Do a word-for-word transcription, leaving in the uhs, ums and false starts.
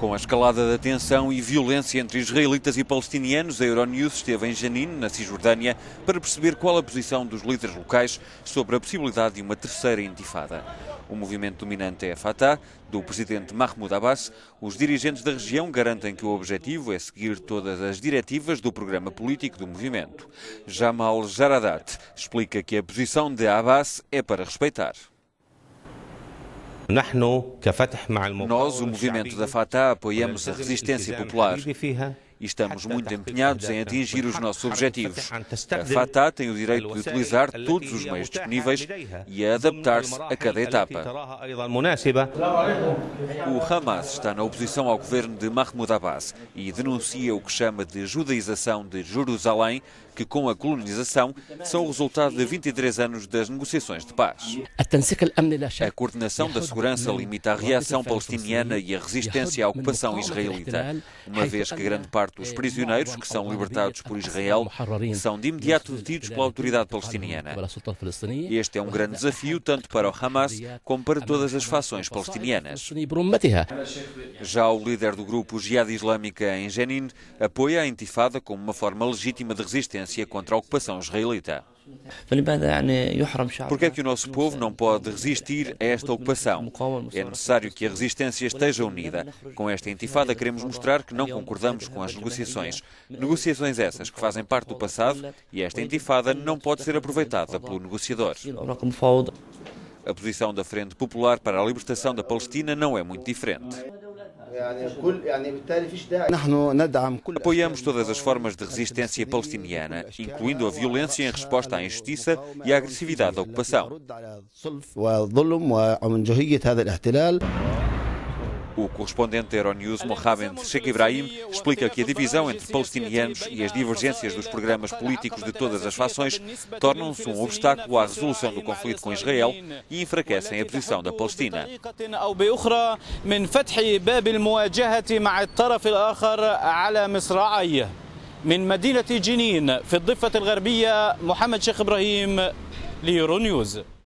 Com a escalada da tensão e violência entre israelitas e palestinianos, a Euronews esteve em Jenin, na Cisjordânia, para perceber qual a posição dos líderes locais sobre a possibilidade de uma terceira intifada. O movimento dominante é a Fatah, do presidente Mahmoud Abbas. Os dirigentes da região garantem que o objetivo é seguir todas as diretivas do programa político do movimento. Jamal Jaradat explica que a posição de Abbas é para respeitar. Nós, o movimento da Fatah, apoiamos a resistência popular e estamos muito empenhados em atingir os nossos objetivos. A Fatah tem o direito de utilizar todos os meios disponíveis e a adaptar-se a cada etapa. O Hamas está na oposição ao governo de Mahmoud Abbas e denuncia o que chama de judaização de Jerusalém, que com a colonização são o resultado de vinte e três anos das negociações de paz. A coordenação da segurança limita a reação palestiniana e a resistência à ocupação israelita, uma vez que grande parte dos prisioneiros que são libertados por Israel são de imediato detidos pela autoridade palestiniana. Este é um grande desafio tanto para o Hamas como para todas as fações palestinianas. Já o líder do grupo Jihad Islâmica em Jenin apoia a intifada como uma forma legítima de resistência contra a ocupação israelita. Por que é que o nosso povo não pode resistir a esta ocupação? É necessário que a resistência esteja unida. Com esta intifada queremos mostrar que não concordamos com as negociações. Negociações essas que fazem parte do passado e esta intifada não pode ser aproveitada pelo negociador. A posição da Frente Popular para a Libertação da Palestina não é muito diferente. Apoiamos todas as formas de resistência palestiniana, incluindo a violência em resposta à injustiça e à agressividade da ocupação. O correspondente da Euronews, Mohamed Sheikh Ibrahim, explica que a divisão entre palestinianos e as divergências dos programas políticos de todas as fações tornam-se um obstáculo à resolução do conflito com Israel e enfraquecem a posição da Palestina. من مدينة جنين في الضفة الغربية محمد شيخ إبراهيم ليورو نيوز.